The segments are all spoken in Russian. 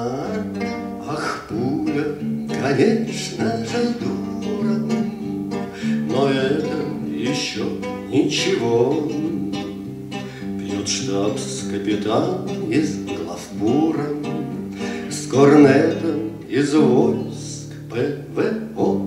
Ах, пуля, конечно же, дура, но это еще ничего. Пьет штабс-капитан из главбура с корнетом из войск ПВО.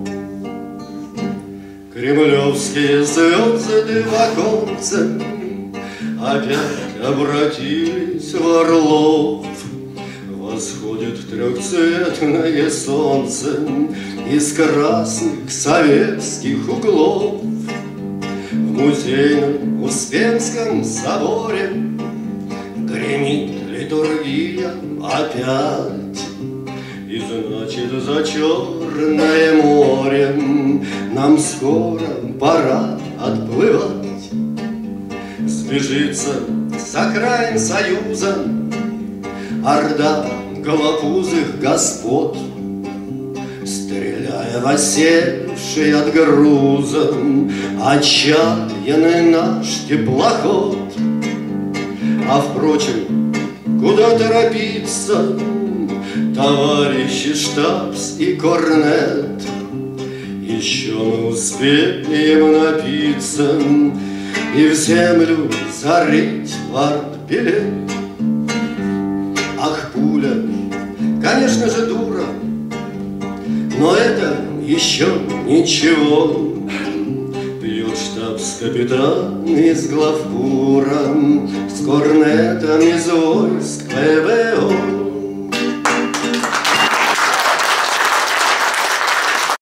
Кремлевские звезды в оконце опять обратились в орлов. Восходит трехцветное солнце из красных советских углов. В музейном Успенском соборе гремит литургия опять. И значит, за Черное море нам скоро пора отплывать. Сбежится с окраин Союза орда голопузых господ, стреляя в осевший от груза отчаянный наш теплоход. А впрочем, куда торопиться, товарищи штабс и корнет? Еще мы успеем напиться и в землю зарыть партбилет. Ах, пуля, конечно же, дура, но это еще ничего. Пьет штабс-капитан из главбура с корнетом из войск ПВО.